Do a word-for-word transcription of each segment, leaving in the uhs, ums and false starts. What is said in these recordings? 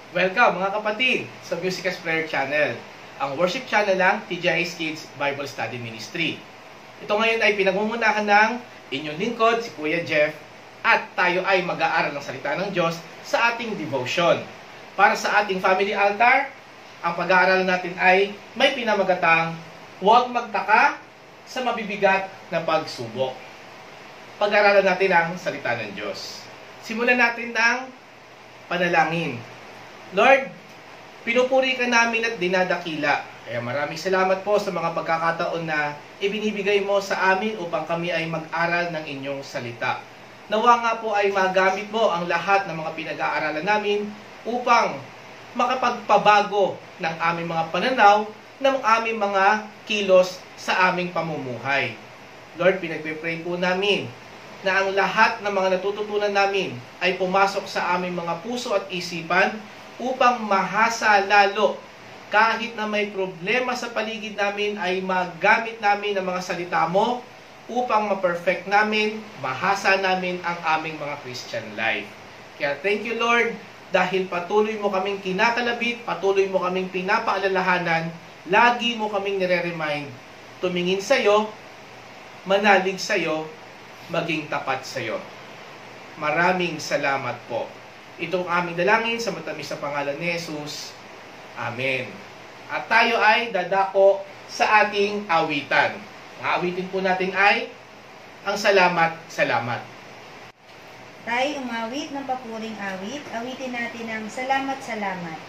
Welcome mga kapatid sa Music as Prayer Channel, ang worship channel ng T J I S Kids Bible Study Ministry. Ito ngayon ay pinagmumunahan ng inyong lingkod, si Kuya Jeff, at tayo ay mag-aaral ng salita ng Diyos sa ating devotion. Para sa ating family altar, ang pag-aaralan natin ay may pinamagatang huwag magtaka sa mabibigat na pagsubok. Pag-aaralan natin ang salita ng Diyos. Simulan natin ng panalangin. Lord, pinupuri ka namin at dinadakila. Kaya maraming salamat po sa mga pagkakataon na ibinibigay mo sa amin upang kami ay mag-aral ng inyong salita. Nawa nga po ay magamit mo ang lahat ng mga pinag-aaralan namin upang makapagpabago ng aming mga pananaw, ng aming mga kilos sa aming pamumuhay. Lord, pinagpipray po namin na ang lahat ng mga natututunan namin ay pumasok sa aming mga puso at isipan upang mahasa lalo kahit na may problema sa paligid namin ay magamit namin ang mga salita mo upang ma-perfect namin, mahasa namin ang aming mga Christian life. Kaya thank you Lord dahil patuloy mo kaming kinakalabit, patuloy mo kaming pinapaalalahanan, lagi mo kaming nire-remind, tumingin sa iyo, manalig sa iyo, maging tapat sa iyo. Maraming salamat po. Ito ang aming dalangin sa matamis na pangalan ni Jesus. Amen. At tayo ay dadako sa ating awitan. Ang awitin po natin ay ang salamat, salamat. Tayo umawit ng papuring awit. Awitin natin ang salamat, salamat.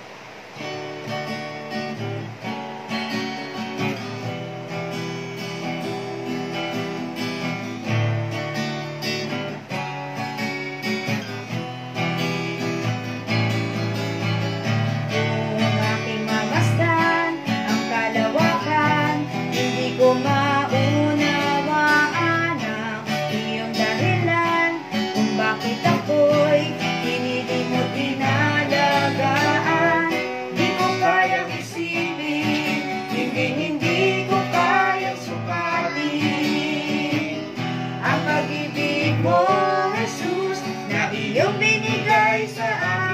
Maunawaan ang iyong dahilan kung bakit ako'y hinilimot inalagaan. Di ko kayang isipin, hindi hindi ko kayang sukatin ang pag-ibig mo, Jesus, na iyong binigay sa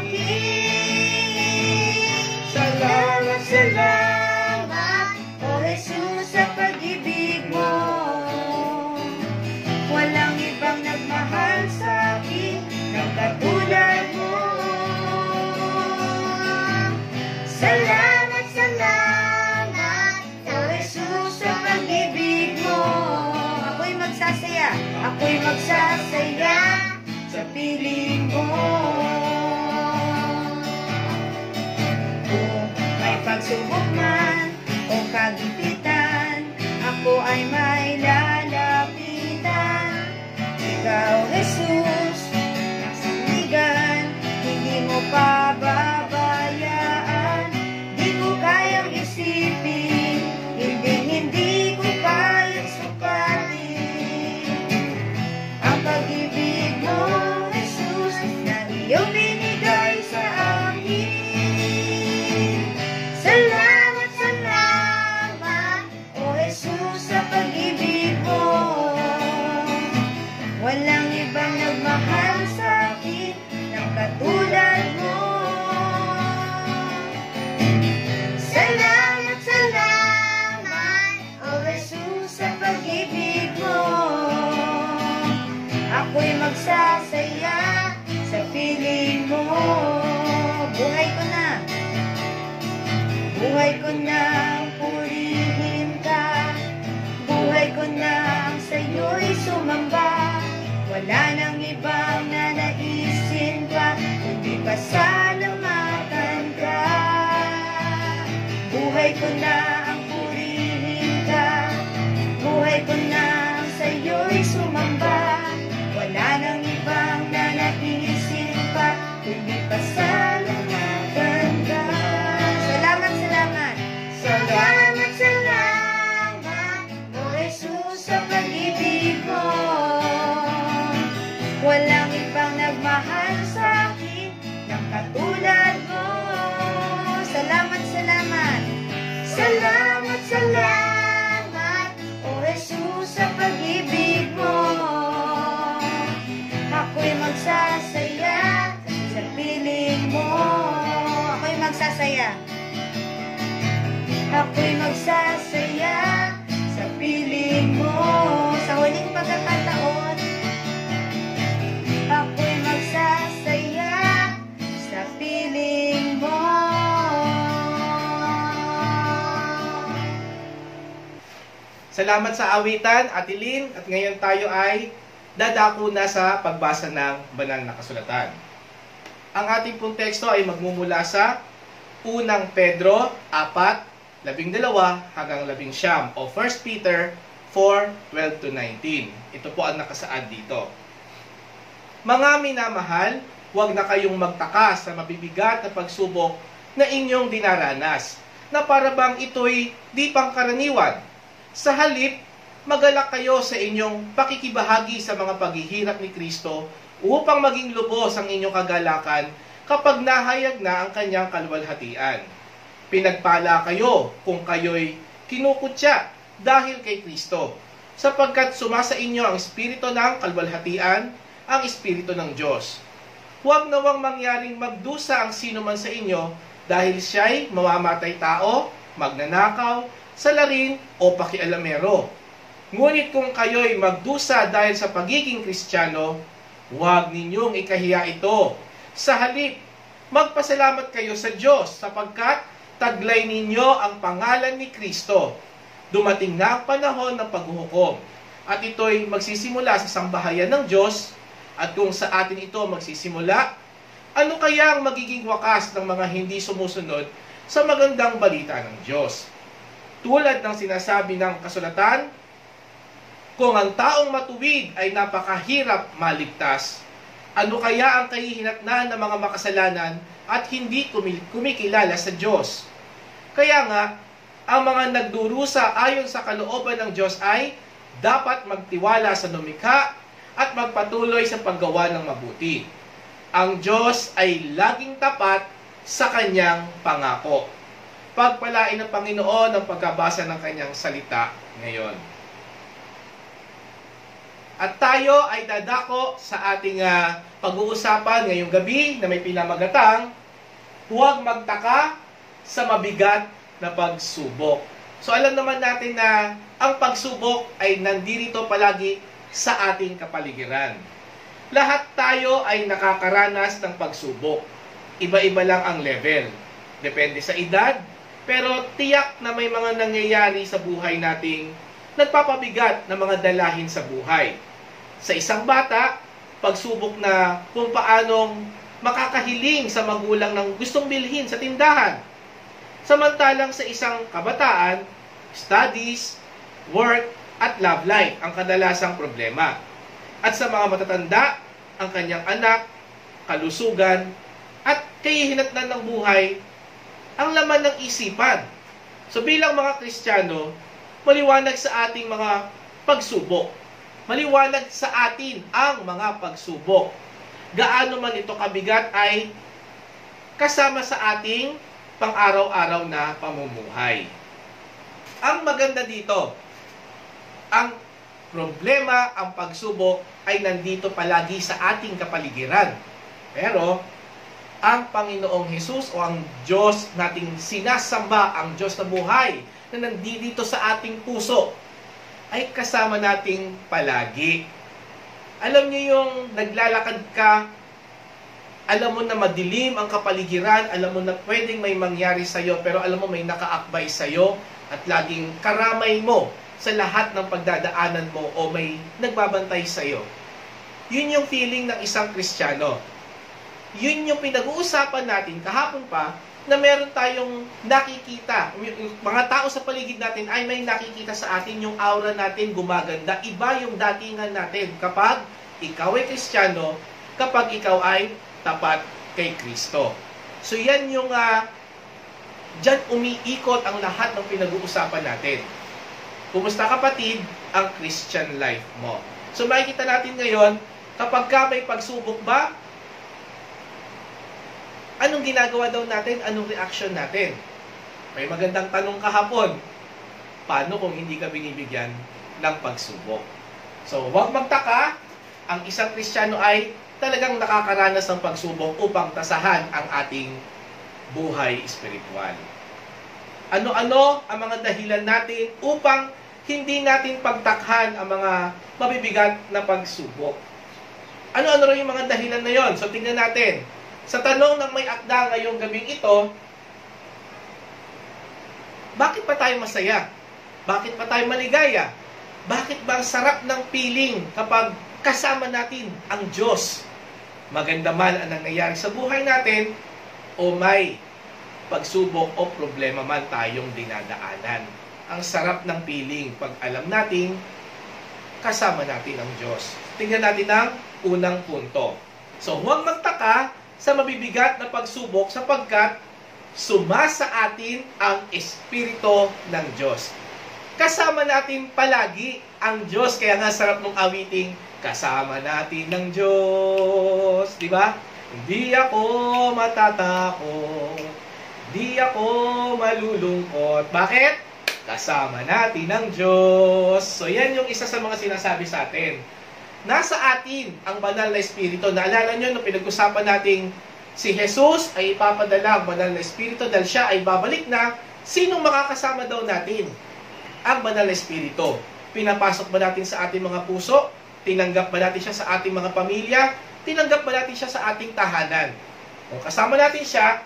akin. Salamat, salamat, O Jesus, sa pag-ibig mo. Walang ibang nagmahal sa akin ng katulad mo. Salamat, salamat, O Jesus, sa pag-ibig mo. Ako'y magsasaya. Ako'y magsasaya sa piling mo. Kung may pagsubok man o kagipitan, ako ay may lalapitan. Ikaw, Jesus, nasandigan, hindi mo pababayaan. Di ko kayang isipin, hindi, hindi ko kayang sukatin ang pag-ibig mo, Jesus, na iyong binigay sa akin. Salamat, salamat, O Jesus, sa pag-ibig mo. Walang ibang nagmahal sa akin ng katulad mo. Salamat, salamat, O Jesus, sa pag-ibig mo. Ako'y magsasaya sa piling mo. Buhay ko na, buhay ko nang purihin ka. Buhay ko nang sa'yo'y sumamba. Wala nang ibang nanaisin pa, kundi pasalamatan ka. Buhay ko na ang purihin ka. Buhay ko nang sa'yo'y sumamba. Wala nang ibang nanaisin pa, kundi pasalamatan ka. Salamat, salamat. Salamat, salamat, O Jesus, sa pag-ibig mo. Walang ibang nagmahal sa akin ng katulad mo. Salamat, salamat. Salamat, salamat, O Jesus, sa pag-ibig mo. Ako'y magsasaya sa piling mo. magsasaya. Ako'y magsasaya sa piling mo. Sa huling pagkakataon, Ako'y magsasaya sa piling mo. Salamat sa awitan, Ate Lynn. At ngayon tayo ay dadako na sa pagbasa ng banal na kasulatan. Ang ating pong teksto ay magmumula sa unang Pedro four, labing dalawa hanggang labing siyam o First Peter four, twelve to nineteen. Ito po ang nakasaad dito. Mga minamahal, huwag na kayong magtaka sa mabibigat na pagsubok na inyong dinaranas, na para bang ito'y di pangkaraniwan. Sa halip, magalak kayo sa inyong pakikibahagi sa mga paghihirap ni Kristo upang maging lubos ang inyong kagalakan kapag nahayag na ang kanyang kaluwalhatian. Pinagpala kayo kung kayo'y kinukutya dahil kay Kristo, sapagkat sumasa inyo ang espiritu ng kaluwalhatian, ang espiritu ng Diyos. Huwag nawang mangyaring magdusa ang sino man sa inyo dahil siya'y mamamatay tao, magnanakaw, salarin o pakialamero. Ngunit kung kayo'y magdusa dahil sa pagiging Kristiyano, huwag ninyong ikahiya ito. Sa halip, magpasalamat kayo sa Diyos sapagkat taglay ninyo ang pangalan ni Kristo. Dumating na ang panahon ng paghuhukom, at ito'y magsisimula sa sambahayan ng Diyos. At kung sa atin ito magsisimula, ano kaya ang magiging wakas ng mga hindi sumusunod sa magandang balita ng Diyos? Tulad ng sinasabi ng kasulatan, kung ang taong matuwid ay napakahirap maligtas, ano kaya ang kahihinatnan ng mga makasalanan at hindi kumikilala sa Diyos? Kaya nga, ang mga nagdurusa ayon sa kalooban ng Diyos ay dapat magtiwala sa lumikha at magpatuloy sa paggawa ng mabuti. Ang Diyos ay laging tapat sa kanyang pangako. Pagpalain ng Panginoon ang pagkabasa ng kanyang salita ngayon. At tayo ay dadako sa ating uh, pag-uusapan ngayong gabi na may pinamagatang, huwag magtaka sa mabigat na pagsubok. So alam naman natin na ang pagsubok ay nandirito palagi sa ating kapaligiran. Lahat tayo ay nakakaranas ng pagsubok. Iba-iba lang ang level. Depende sa edad, pero tiyak na may mga nangyayari sa buhay nating nagpapabigat na mga dalahin sa buhay. Sa isang bata, pagsubok na kung paanong makakahiling sa magulang ng gustong bilhin sa tindahan. Samantalang sa isang kabataan, studies, work, at love life ang kadalasang problema. At sa mga matatanda, ang kanyang anak, kalusugan, at kahihinatnan ng buhay, ang laman ng isipan. So bilang mga Kristiyano, maliwanag sa ating mga pagsubok. Maliwanag sa atin ang mga pagsubok. Gaano man ito kabigat ay kasama sa ating pang-araw-araw na pamumuhay. Ang maganda dito, ang problema, ang pagsubok ay nandito palagi sa ating kapaligiran. Pero ang Panginoong Hesus o ang Diyos nating sinasamba, ang Diyos na buhay na nandito sa ating puso, ay kasama nating palagi. Alam niyo yung naglalakad ka, alam mo na madilim ang kapaligiran, alam mo na pwedeng may mangyari sa'yo, pero alam mo may nakaakbay sa'yo at laging karamay mo sa lahat ng pagdadaanan mo o may nagbabantay sa'yo. Yun yung feeling ng isang Kristiyano. Yun yung pinag-uusapan natin kahapon pa na meron tayong nakikita. Yung mga tao sa paligid natin ay may nakikita sa atin, yung aura natin gumaganda. Iba yung datingan natin kapag ikaw ay Kristiyano, kapag ikaw ay tapat kay Kristo. So yan yung uh, dyan umiikot ang lahat ng pinag-uusapan natin. Kumusta kapatid ang Christian life mo? So makikita natin ngayon, kapag ka may pagsubok ba, anong ginagawa daw natin? Anong reaction natin? May magandang tanong kahapon. Paano kung hindi ka binibigyan ng pagsubok? So, huwag magtaka, ang isang Kristiyano ay talagang nakakaranas ng pagsubok upang tasahan ang ating buhay espiritual. Ano-ano ang mga dahilan natin upang hindi natin pagtakhan ang mga mabibigat na pagsubok? Ano-ano rin yung mga dahilan na yon? So, tingnan natin. Sa tanong ng may akda ngayong gabing ito, bakit pa tayo masaya? Bakit pa tayo maligaya? Bakit ba ang sarap ng feeling kapag kasama natin ang Diyos? Maganda man ang nangyayari sa buhay natin o may pagsubok o problema man tayong dinadaanan. Ang sarap ng feeling pag alam natin kasama natin ang Diyos. Tingnan natin ang unang punto. So, huwag magtaka sa mabibigat na pagsubok sapagkat sumasa atin ang Espiritu ng Diyos. Kasama natin palagi ang Diyos. Kaya nga sarap nung awiting, kasama natin ng Diyos. Di ba? Hindi ako matatakot. Hindi ako malulungkot. Bakit? Kasama natin ang Diyos. So yan yung isa sa mga sinasabi sa atin. Nasa atin ang banal na Espiritu. Naalala nyo nung pinag-usapan natin si Jesus ay ipapadala ang banal na Espiritu dahil siya ay babalik na. Sinong makakasama daw natin? Ang banal na Espiritu. Pinapasok ba natin sa ating mga puso? Tinanggap ba natin siya sa ating mga pamilya? Tinanggap ba natin siya sa ating tahanan? Kung kasama natin siya,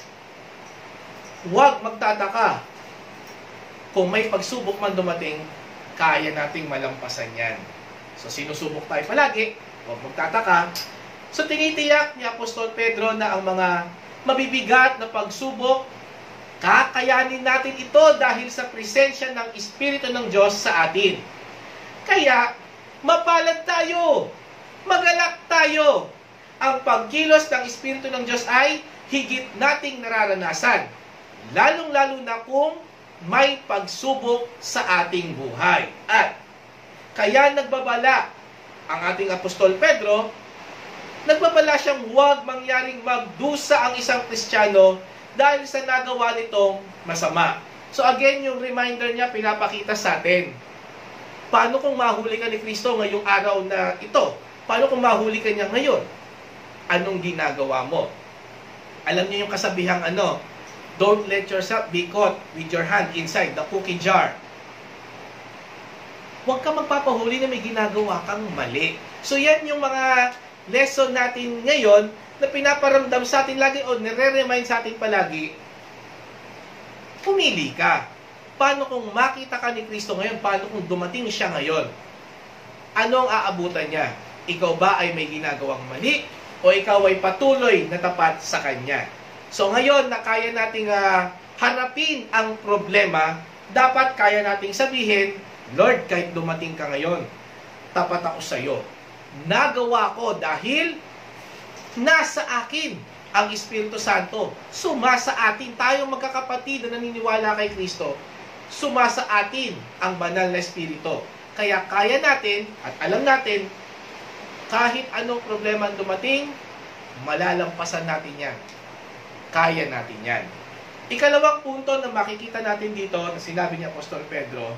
huwag magtataka. Kung may pagsubok man dumating, kaya nating malampasan yan. So, sinusubok tayo palagi, huwag magtataka. So, tinitiyak ni Apostol Pedro na ang mga mabibigat na pagsubok, kakayanin natin ito dahil sa presensya ng Espiritu ng Diyos sa atin. Kaya, mapalad tayo, magalak tayo. Ang pagkilos ng Espiritu ng Diyos ay higit nating nararanasan. Lalong-lalo na kung may pagsubok sa ating buhay. At kaya nagbabala ang ating Apostol Pedro, nagbabala siyang huwag mangyaring magdusa ang isang Kristiyano dahil sa nagawa nitong masama. So again, yung reminder niya pinapakita sa atin. Paano kung mahuli ka ni Kristo ngayong araw na ito? Paano kung mahuli ka niya ngayon? Anong ginagawa mo? Alam niyo yung kasabihang ano, don't let yourself be caught with your hand inside the cookie jar. Huwag ka magpapahuli na may ginagawa kang mali. So yan yung mga lesson natin ngayon na pinaparamdam sa atin lagi o nire-remind sa atin palagi, pumili ka. Paano kung makita ka ni Kristo ngayon? Paano kung dumating siya ngayon? Anong aabutan niya? Ikaw ba ay may ginagawang mali? O ikaw ay patuloy na tapat sa Kanya? So ngayon na kaya nating uh, harapin ang problema, dapat kaya nating sabihin, Lord, kahit dumating ka ngayon, tapat ako sa iyo. Nagawa ko dahil nasa akin ang Espiritu Santo. Sumasa atin, tayong magkakapatid na naniniwala kay Kristo, sumasa atin ang banal na Espiritu. Kaya kaya natin at alam natin, kahit anong problema dumating, malalampasan natin yan. Kaya natin yan. Ikalawang punto na makikita natin dito na sinabi ni Apostol Pedro,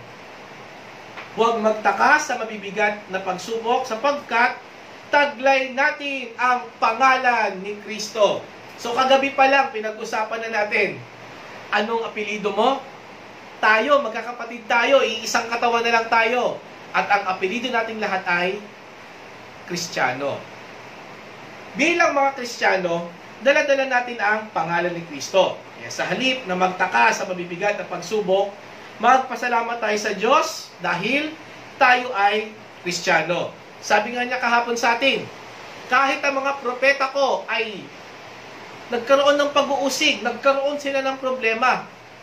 huwag magtaka sa mabibigat na pagsubok sapagkat taglay natin ang pangalan ni Kristo. So kagabi pa lang pinag-usapan na natin, anong apelido mo? Tayo, magkakapatid tayo, iisang katawan na lang tayo. At ang apelido nating lahat ay Kristiyano. Bilang mga Kristiyano, dala-dala natin ang pangalan ni Kristo. Kaya sa halip na magtaka sa mabibigat na pagsubok, magpasalamat tayo sa Diyos dahil tayo ay Kristiyano. Sabi nga niya kahapon sa atin, kahit ang mga propeta ko ay nagkaroon ng pag-uusig, nagkaroon sila ng problema,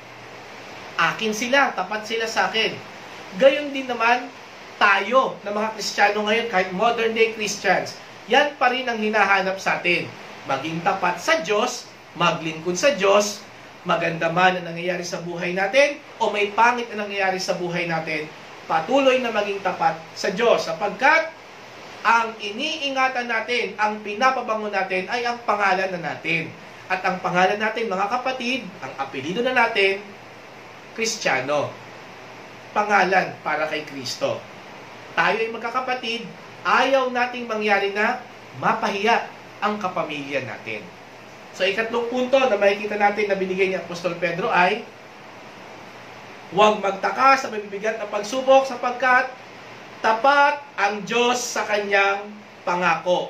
akin sila, tapat sila sa akin. Gayon din naman tayo na mga Kristiyano ngayon, kahit modern day Christians, yan pa rin ang hinahanap sa atin. Maging tapat sa Diyos, maglingkod sa Diyos, maganda man ang nangyayari sa buhay natin o may pangit na nangyayari sa buhay natin, patuloy na maging tapat sa Diyos. Sapagkat ang iniingatan natin, ang pinapabango natin ay ang pangalan na natin. At ang pangalan natin, mga kapatid, ang apelido na natin, Kristiyano. Pangalan para kay Kristo. Tayo ay magkakapatid, ayaw nating mangyari na mapahiya ang kapamilya natin. So, ikatlong punto na makikita natin na binigay ni Apostol Pedro ay huwag magtaka sa mabibigat na pagsubok sapagkat tapat ang Diyos sa kanyang pangako.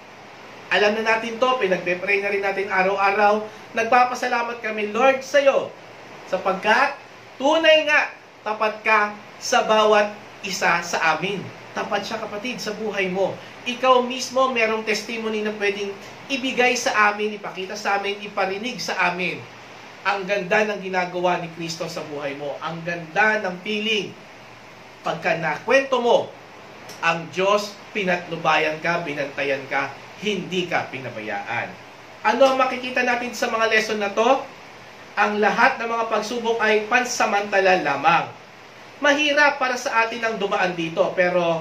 Alam na natin to, pinagpe-pray na rin natin araw-araw. Nagpapasalamat kami, Lord, sa iyo sapagkat tunay nga tapat ka sa bawat isa sa amin. Tapat siya, kapatid, sa buhay mo. Ikaw mismo merong testimony na pwedeng ibigay sa amin, ipakita sa amin, iparinig sa amin. Ang ganda ng ginagawa ni Kristo sa buhay mo. Ang ganda ng feeling. Pagka nakwento mo, ang Diyos, pinatnubayan ka, binantayan ka, hindi ka pinabayaan. Ano ang makikita natin sa mga lesson na to? Ang lahat ng mga pagsubok ay pansamantala lamang. Mahirap para sa atin ang dumaan dito, pero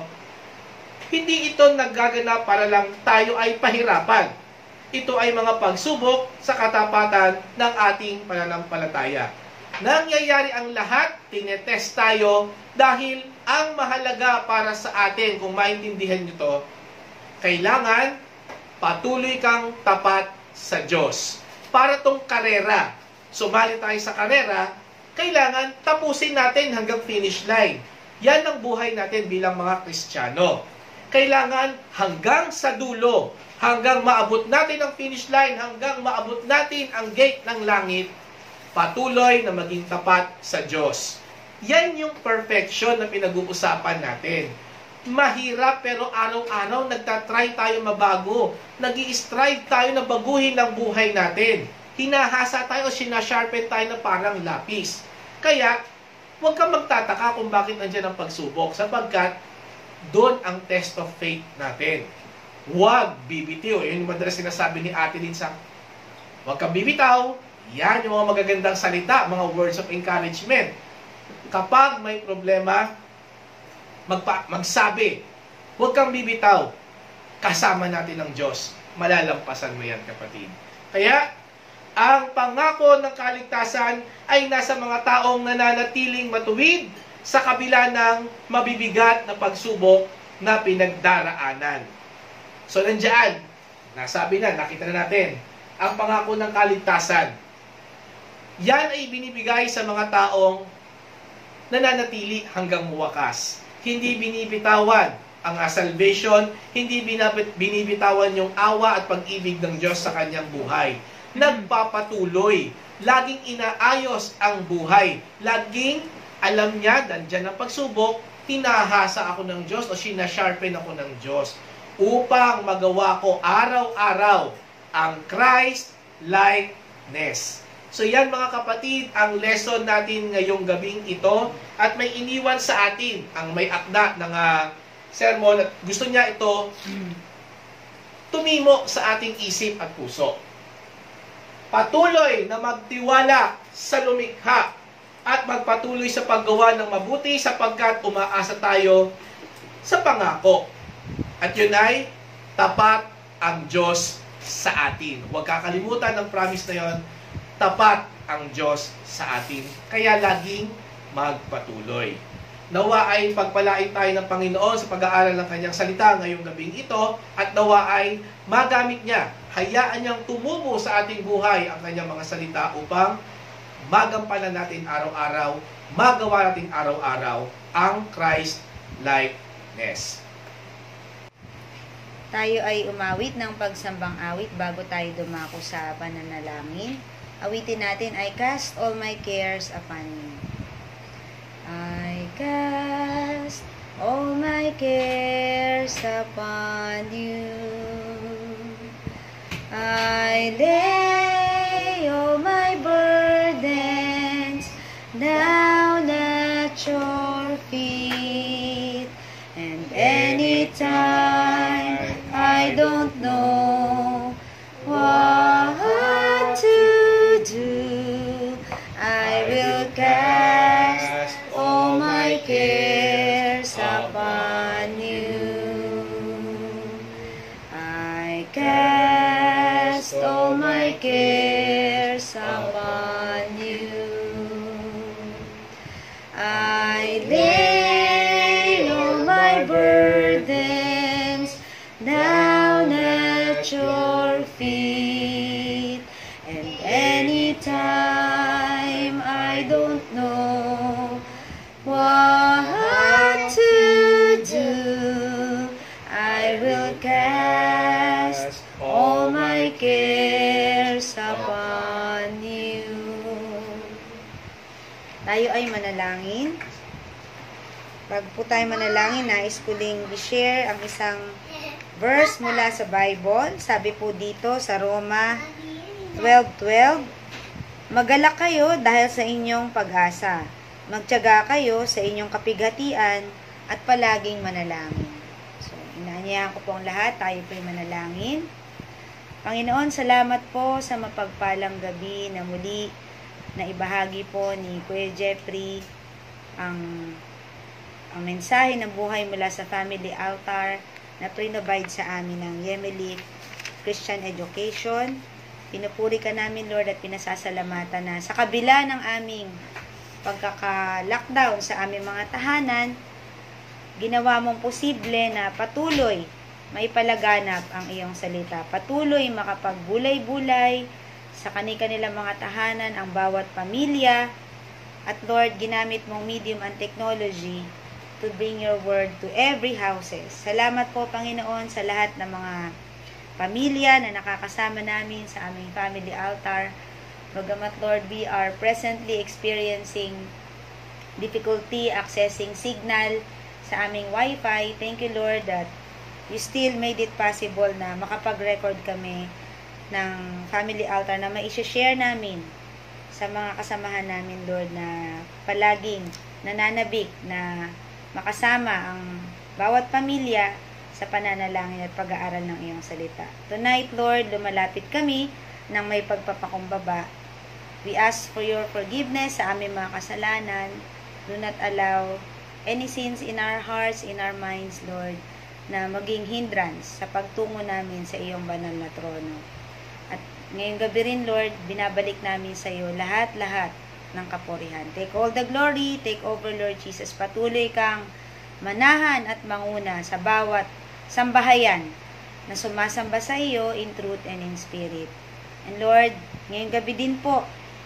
hindi ito nagaganap para lang tayo ay pahirapan. Ito ay mga pagsubok sa katapatan ng ating pananampalataya. Nangyayari ang lahat, tinetest tayo, dahil ang mahalaga para sa atin, kung maintindihan nyo to, kailangan patuloy kang tapat sa Diyos. Para tong karera, sumali tayo sa karera, kailangan tapusin natin hanggang finish line. Yan ang buhay natin bilang mga Kristiyano. Kailangan hanggang sa dulo, hanggang maabot natin ang finish line, hanggang maabot natin ang gate ng langit, patuloy na maging tapat sa Diyos. Yan yung perfection na pinag-uusapan natin. Mahirap pero araw-araw nagtatry tayo mabago. Nag-i-strive tayo na baguhin ang buhay natin. Hinahasa tayo o sinasharpen tayo na parang lapis. Kaya, huwag kang magtataka kung bakit nandiyan ang pagsubok, sapagkat doon ang test of faith natin. Huwag bibitiw. Yun yung madalas sinasabi ni Ate Linsa. Huwag kang bibitaw. Yan yung mga magagandang salita, mga words of encouragement. Kapag may problema, magpa, magsabi. Huwag kang bibitaw. Kasama natin ang Diyos. Malalampasan mo yan, kapatid. Kaya, ang pangako ng kaligtasan ay nasa mga taong nananatiling matuwid sa kabila ng mabibigat na pagsubok na pinagdaraanan. So, nandiyan, nasabi na, nakita na natin, ang pangako ng kaligtasan. Yan ay binibigay sa mga taong nananatili hanggang wakas. Hindi binibitawan ang salvation, hindi binibitawan yung awa at pag-ibig ng Diyos sa kanyang buhay. Nagpapatuloy, laging inaayos ang buhay, laging alam niya, nandiyan ang pagsubok, tinahasa ako ng Diyos o sinasharpen ako ng Diyos upang magawa ko araw-araw ang Christ-likeness. So yan mga kapatid, ang lesson natin ngayong gabing ito, at may iniwan sa atin ang may akda ng uh, sermon at gusto niya ito tumimo sa ating isip at puso. Patuloy na magtiwala sa lumikha at magpatuloy sa paggawa ng mabuti sapagkat umaasa tayo sa pangako. At yun ay tapat ang Diyos sa atin. Huwag kakalimutan ng promise na yon, tapat ang Diyos sa atin. Kaya laging magpatuloy. Nawa ay pagpalain tayo ng Panginoon sa pag-aaral ng kanyang salita ngayong gabing ito, at nawa ay magamit niya, hayaan niyang tumubo sa ating buhay ang kanyang mga salita upang magampanan natin araw-araw, magawa natin araw-araw ang Christ-likeness. Tayo ay umawit ng pagsambang awit bago tayo dumako sa pananalangin. Awitin natin ay Cast All My Cares Upon You. I cast all my cares upon you. I lay all my burdens down at your feet. And anytime I don't know what to do, I will cast all my cares upon you. I cast all my cares upon you. I lay all my burdens down at your feet. anytime I don't know what to do, I will cast all my cares upon you. Tayo ay manalangin. Pag po tayo manalangin, nais ko ding i-share ang isang verse mula sa Bible. Sabi po dito sa Roma twelve twelve, magalak kayo dahil sa inyong pag-asa. Magtiyaga kayo sa inyong kapighatian at palaging manalangin. So, inaanyayahan ko po ang lahat. Tayo po'y manalangin. Panginoon, salamat po sa mapagpalang gabi na muli na ibahagi po ni Kuya Jeffrey ang ang mensahe ng buhay mula sa Family Altar na provide sa amin ng Yemeli Christian Education. Pinupuri ka namin, Lord, at pinasasalamatan na sa kabila ng aming pagkaka-lockdown sa aming mga tahanan, ginawa mong posible na patuloy maipalaganap ang iyong salita. Patuloy makapagbulay-bulay sa kani-kanilang mga tahanan ang bawat pamilya. At Lord, ginamit mong medium and technology to bring your word to every houses. Salamat po, Panginoon, sa lahat ng mga pamilya na nakakasama namin sa aming family altar. Bagamat, Lord, we are presently experiencing difficulty accessing signal sa aming wifi. Thank you, Lord, that you still made it possible na makapag-record kami ng family altar na mai-share namin sa mga kasamahan namin, Lord, na palaging nananabik na makasama ang bawat pamilya sa pananalangin at pag-aaral ng iyong salita. Tonight, Lord, lumalapit kami ng may pagpapakumbaba. We ask for your forgiveness sa aming mga kasalanan. Do not allow any sins in our hearts, in our minds, Lord, na maging hindrance sa pagtungo namin sa iyong banal na trono. At ngayong gabi rin, Lord, binabalik namin sa iyo lahat-lahat ng kapurihan. Take all the glory, take over, Lord Jesus. Patuloy kang manahan at manguna sa bawat sambahayan na sumasamba sa iyo in truth and in spirit. And Lord, ngayong gabi din po,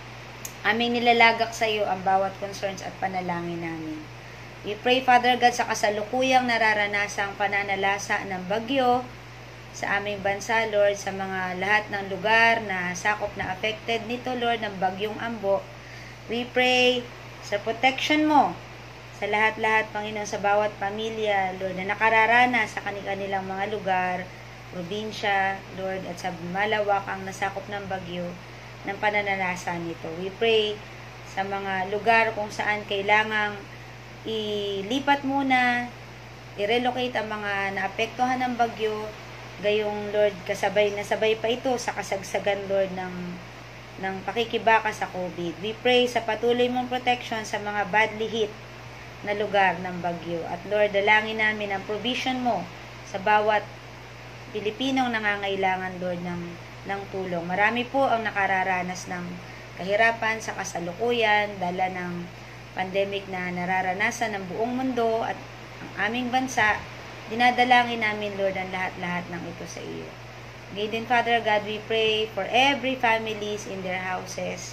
aming nilalagak sa iyo ang bawat concerns at panalangin namin. We pray, Father God, sa kasalukuyang nararanasang pananalasa ng bagyo sa aming bansa, Lord, sa mga lahat ng lugar na sakop na affected nito, Lord, ng bagyong Ambo. We pray sa protection mo sa lahat-lahat, Panginoon, sa bawat pamilya, Lord, na nakararana sa kanilang mga lugar, probinsya, Lord, at sa malawakang nasakop ng bagyo ng pananalasa nito. We pray sa mga lugar kung saan kailangang ilipat muna, i-relocate ang mga naapektuhan ng bagyo, gayong, Lord, kasabay na sabay pa ito sa kasagsagan, Lord, ng ng pakikibaka sa COVID. We pray sa patuloy mong protection sa mga badly hit na lugar ng bagyo. At Lord, dalangin namin ang provision mo sa bawat Pilipinong nangangailangan, Lord, ng, ng tulong. Marami po ang nakararanas ng kahirapan sa kasalukuyan, dala ng pandemic na nararanasan ng buong mundo at ang aming bansa. Dinadalangin namin, Lord, ang lahat-lahat ng ito sa iyo. Ngayon din, Father God, we pray for every families in their houses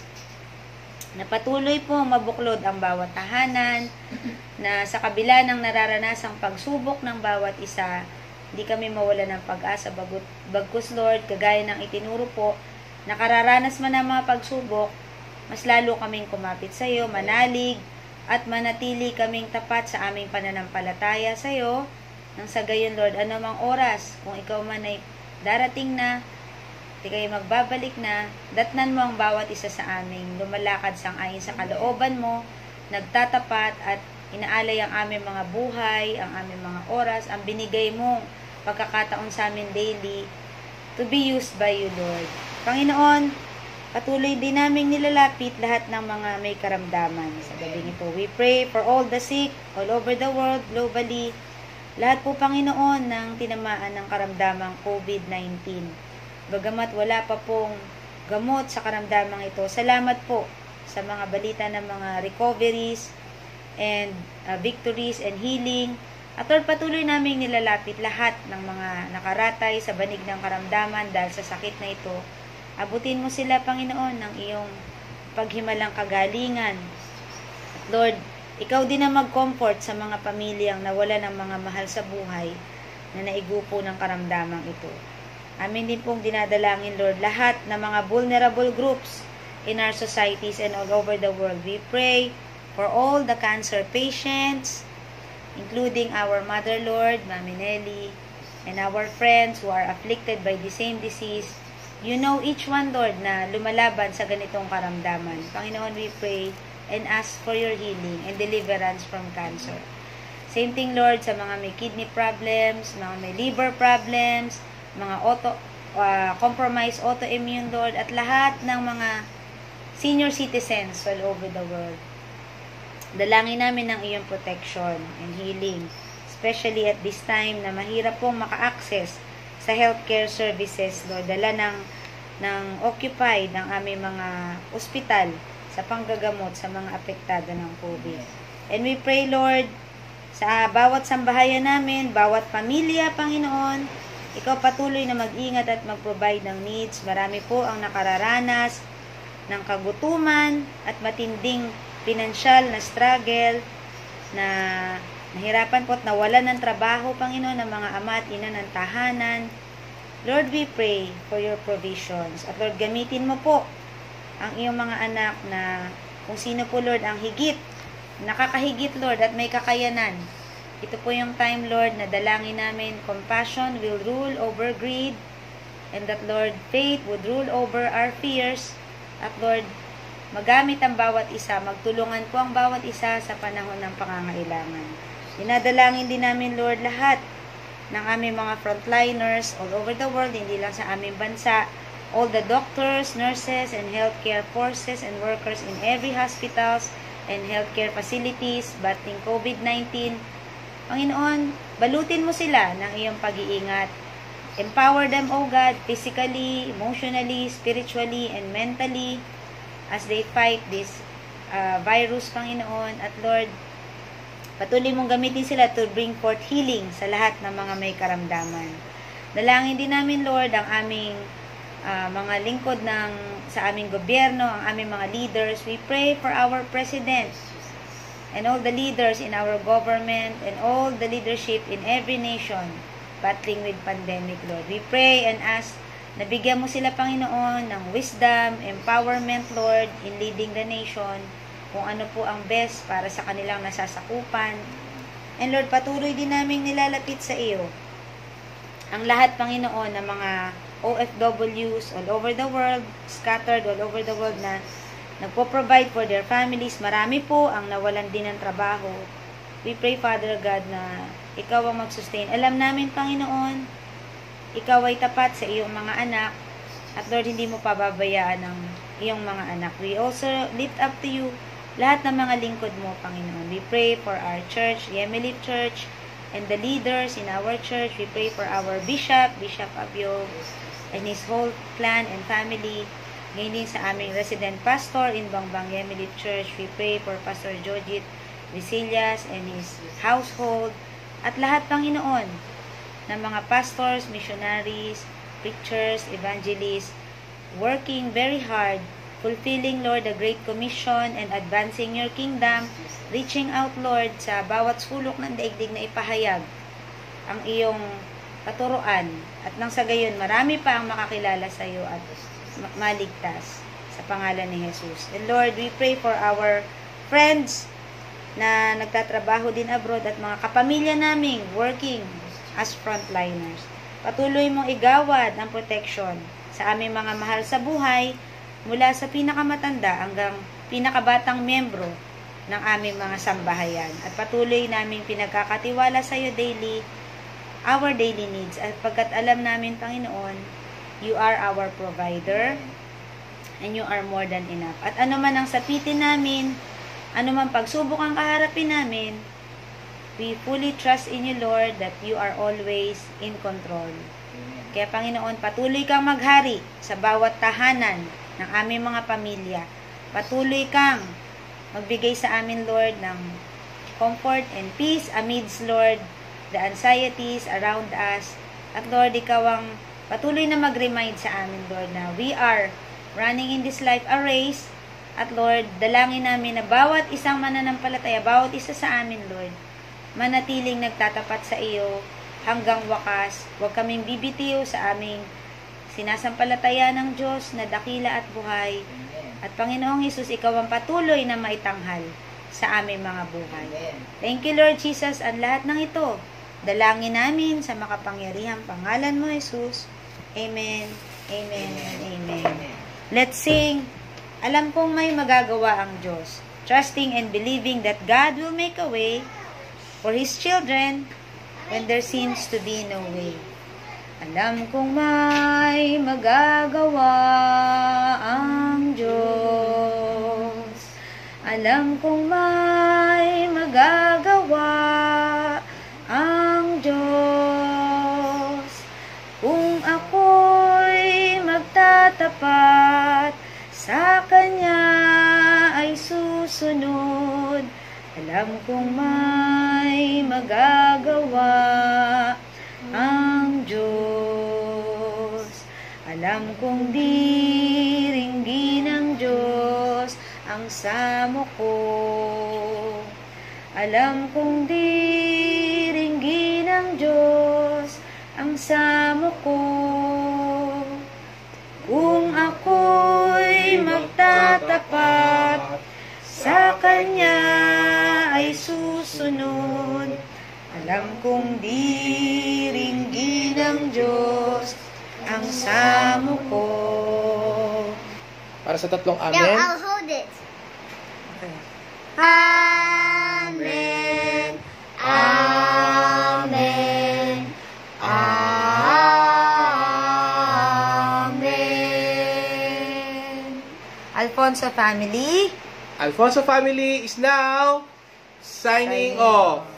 na patuloy po mabuklod ang bawat tahanan, na sa kabila ng nararanasang pagsubok ng bawat isa, hindi kami mawala ng pag-asa. Bagut, bagkus, Lord, kagaya ng itinuro po, nakararanas man ang mga pagsubok, mas lalo kaming kumapit sa iyo, manalig, at manatili kaming tapat sa aming pananampalataya sa iyo, nang sa gayon, Lord, anumang oras, kung ikaw man ay darating na, di kayo magbabalik na, datnan mo ang bawat isa sa aming lumalakad sang ayon sa kalooban mo, nagtatapat at inaalay ang aming mga buhay, ang aming mga oras, ang binigay mong pagkakataon sa amin daily to be used by you, Lord. Panginoon, patuloy din naming nilalapit lahat ng mga may karamdaman sa gabing ito. We pray for all the sick all over the world, globally. Lahat po, Panginoon, ng tinamaan ng karamdamang COVID nineteen. Bagamat wala pa pong gamot sa karamdamang ito, salamat po sa mga balita ng mga recoveries and uh, victories and healing. At Lord, patuloy naming nilalapit lahat ng mga nakaratay sa banig ng karamdaman dahil sa sakit na ito. Abutin mo sila, Panginoon, ng iyong paghimalang kagalingan. At Lord, ikaw din ang mag-comfort sa mga pamilyang nawala ng mga mahal sa buhay na naigupo ng karamdamang ito. Amin din pong dinadalangin, Lord, lahat ng mga vulnerable groups in our societies and all over the world. We pray for all the cancer patients, including our Mother, Lord, Mami Nelly, and our friends who are afflicted by the same disease. You know each one, Lord, na lumalaban sa ganitong karamdaman. Panginoon, we pray and ask for your healing and deliverance from cancer. Same thing, Lord, sa mga may kidney problems, mga may liver problems, mga auto, uh, compromised autoimmune, Lord, at lahat ng mga senior citizens all over the world. Dalangin namin ng iyong protection and healing, especially at this time na mahirap pong maka-access sa healthcare services, Lord. Dala ng, ng occupied ng aming mga ospital sa panggagamot sa mga apektado ng COVID. And we pray, Lord, sa bawat sambahayan namin, bawat pamilya, Panginoon, ikaw patuloy na mag-ingat at mag-provide ng needs. Marami po ang nakararanas ng kagutuman at matinding pinansyal na struggle, na nahirapan po at nawalan ng trabaho, Panginoon, ng mga ama at ina ng tahanan. Lord, we pray for your provisions. At Lord, gamitin mo po ang iyong mga anak na kung sino po, Lord, ang higit, nakakahigit, Lord, at may kakayanan. Ito po yung time, Lord, na dalangin namin, compassion will rule over greed, and that, Lord, faith would rule over our fears. At Lord, magamit ang bawat isa, magtulungan po ang bawat isa sa panahon ng pangangailangan. Dinadalangin din namin, Lord, lahat ng aming mga frontliners all over the world, hindi lang sa aming bansa, all the doctors, nurses, and healthcare forces and workers in every hospitals and healthcare facilities battling COVID nineteen. Panginoon, balutin mo sila ng iyong pag-iingat. Empower them, O God, physically, emotionally, spiritually, and mentally as they fight this uh, virus, Panginoon. At Lord, patuloy mong gamitin sila to bring forth healing sa lahat ng mga may karamdaman. Dalangin din namin, Lord, ang aming uh, mga lingkod ng, sa aming gobyerno, ang aming mga leaders. We pray for our President and all the leaders in our government and all the leadership in every nation battling with pandemic, Lord. We pray and ask na bigyan mo sila, Panginoon, ng wisdom, empowerment, Lord, in leading the nation, kung ano po ang best para sa kanilang nasasakupan. And Lord, patuloy din namin nilalapit sa iyo ang lahat, Panginoon, ng mga O F Ws all over the world, scattered all over the world na nagpo-provide for their families. Marami po ang nawalan din ng trabaho. We pray, Father God, na ikaw ang mag-sustain. Alam namin, Panginoon, ikaw ay tapat sa iyong mga anak, at Lord, hindi mo pababayaan ang iyong mga anak. We also lift up to you lahat ng mga lingkod mo, Panginoon. We pray for our church, Yemelip Church, and the leaders in our church. We pray for our bishop, Bishop Abiog, and his whole clan and family. Ngayon din sa aming resident pastor in Bangbang Yemelip Church. We pray for Pastor Jojit Visillas and his household. At lahat, Panginoon, ng mga pastors, missionaries, preachers, evangelists, working very hard, fulfilling, Lord, the Great Commission and advancing your kingdom, reaching out, Lord, sa bawat sulok ng daigdig na ipahayag ang iyong katuruan. At nang sa gayon, marami pa ang makakilala sa iyo at maligtas sa pangalan ni Jesus. And Lord, we pray for our friends na nagtatrabaho din abroad at mga kapamilya naming working as frontliners. Patuloy mong igawad ang protection sa aming mga mahal sa buhay mula sa pinakamatanda hanggang pinakabatang membro ng aming mga sambahayan. At patuloy naming pinagkakatiwala sa iyo daily, our daily needs. At pagkat alam namin, Panginoon, you are our provider and you are more than enough. At ano man ang sapitin namin, ano man pagsubok ang kaharapin namin, we fully trust in you, Lord, that you are always in control. Kaya, Panginoon, patuloy kang maghari sa bawat tahanan ng aming mga pamilya. Patuloy kang magbigay sa amin, Lord, ng comfort and peace amidst, Lord, the anxieties around us. At Lord, ikaw ang Patuloy na mag-remind sa amin, Lord, na we are running in this life a race. At Lord, dalangin namin na bawat isang mananampalataya, bawat isa sa amin, Lord, manatiling nagtatapat sa iyo hanggang wakas. Huwag kaming bibitiw sa aming sinasampalataya ng Diyos na dakila at buhay. At Panginoong Hesus, ikaw ang patuloy na maitanghal sa aming mga buhay. Thank you, Lord Jesus, ang lahat ng ito. Dalangin namin sa makapangyarihang pangalan mo, Jesus. Amen, amen, and amen. Let's sing. Alam kong may magagawa ang Diyos. Trusting and believing that God will make a way for His children when there seems to be no way. Alam kong may magagawa ang Diyos. Alam kong may magagawa ang Diyos. Kung ako'y magtatapat sa Kanya ay susunod, alam kong may magagawa ang Diyos. Alam kong diringgin ng Diyos ang samo ko. Alam kong diringgin ng Diyos ang samo ko. Kung ako'y magtatapat sa Kanya ay susunod, alam kong diringgin ng Diyos ang samo ko. Para sa tatlong No, amen. I'll hold it. Okay. Amen. Amen. Amen. Alfonso family. Alfonso family is now signing off.